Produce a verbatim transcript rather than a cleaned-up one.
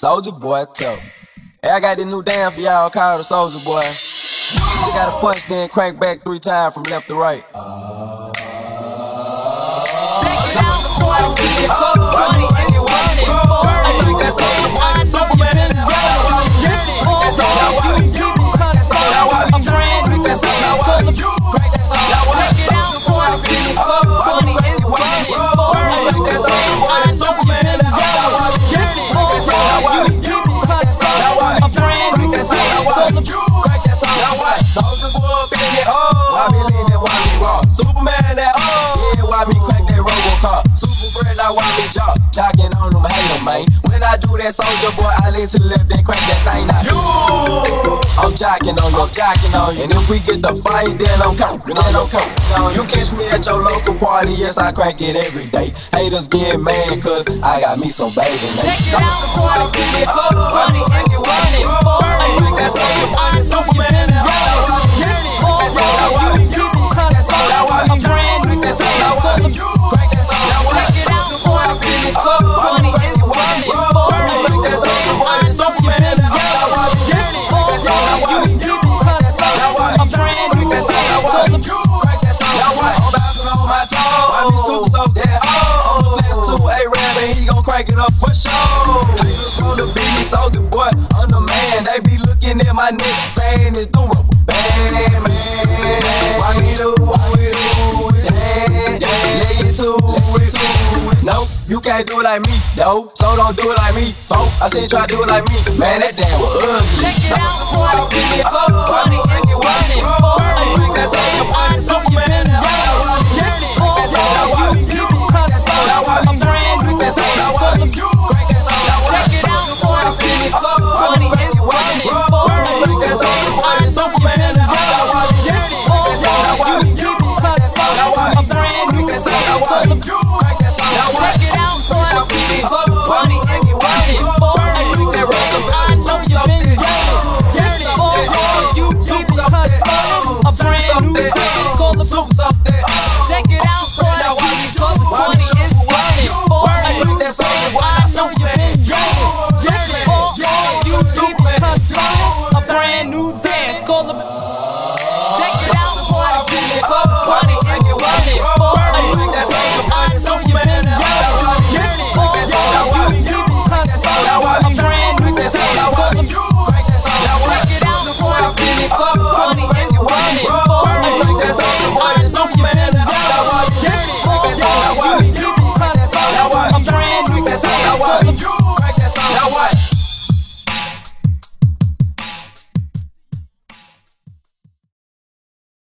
Soulja boy, tell me. Hey, I got this new dance for y'all called the Soulja boy. You gotta punch, then crank back three times from left to right. Uh, Soulja boy, get it for money and you want it. I think that's Soulja boy, Superman in the road. That's all I want. That's all I want. I'm brand. That's all I want. That's all I want. Soulja boy, get it for money and you want it. I think that's Soulja boy, Superman in the road. That's all I want. That's all I want. I'm brand. That's all I want. That's all I want. Soulja boy, baby, oh, why me lean that, why me walk? Superman that, oh, yeah, why me crack that Robocop? Super bread, now why me jock? Jocking on them, hate them, man. When I do that, Soulja boy, I lean to the left and crank that thing now. You, I'm jocking on you, I'm jocking on you. And if we get the fight, then I'm coming, then I'm coming. You catch me at your local party, yes, I crank it every day. Haters get mad, cause I got me some baby names. Soulja boy, give me for the money and you want it. I think that's Soulja boy, Superman in the road. That's all I want. That's all I want. I'm brand. That's all I want. That's all I want. Soulja boy, give me for the money and you want it. That's Soulja boy, Superman in the road. That's all I want. That's all I want. I'm brand. That's all I want. That's all I want. I'm bouncing on my toes. I be super so dead. Oh, next to a rap and he gon' crank it up for sure. Haters wanna be me, Soulja boy, I'm the man. They be looking at my neck, saying it's the rubber band, man. Why me do it, do it, yeah, yeah, leg it to it. No, you can't do it like me, though. So don't do it like me, folk. I seen you try to do it like me, man. That damn was ugly. Check it out, boy. Give me a money and you want it. I think that's all you want.